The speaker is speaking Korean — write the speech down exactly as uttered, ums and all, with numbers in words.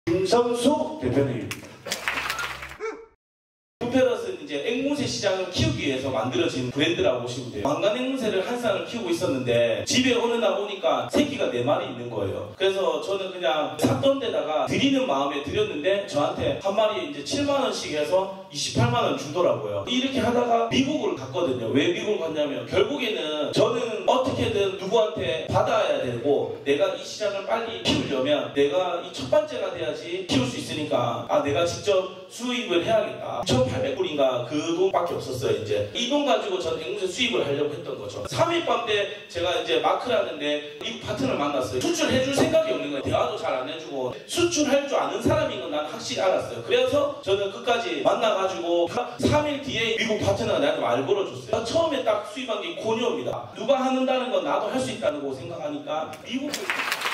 김성수 대표님입니다. 푸페럿은 이제 앵무새 시장을 키우기 위해서 만들어진 브랜드라고 보시면 돼요. 왕관 앵무새를 한 쌍을 키우고 있었는데 집에 어느 날 오니까 새끼가 네 마리 있는 거예요. 그래서 저는 그냥 샀던 데다가 드리는 마음에 드렸는데 저한테 한 마리에 이제 칠만 원씩 해서 이십팔만 원 주더라고요. 이렇게 하다가 미국을 갔거든요. 왜 미국을 갔냐면 결국에는 저는 어떻게든 누구한테 받아야 되고 내가 이 시장을 빨리 키우려면 내가 이 첫 번째가 돼야지 키울 수 있으니까 아 내가 직접 수입을 해야겠다. 천팔백 불인가 그 돈밖에 없었어요. 이제 이 돈 가지고 전 앵무새 수입을 하려고 했던 거죠. 삼 일 밤 때 제가 이제 마크를 하는데 미국 파트너를 만났어요. 수출해줄 생각이 없는 거예요. 대화도 잘 안 해주고 수출할 줄 아는 사람인 건 난 확실히 알았어요. 그래서 저는 끝까지 만나가지고 삼 일 뒤에 미국 파트너가 나한테 말 걸어줬어요. 처음에 딱 수입한 게 고뇨입니다. 누가 하는다는 건 나도 할 수 있다는 거 생각하니까 미국을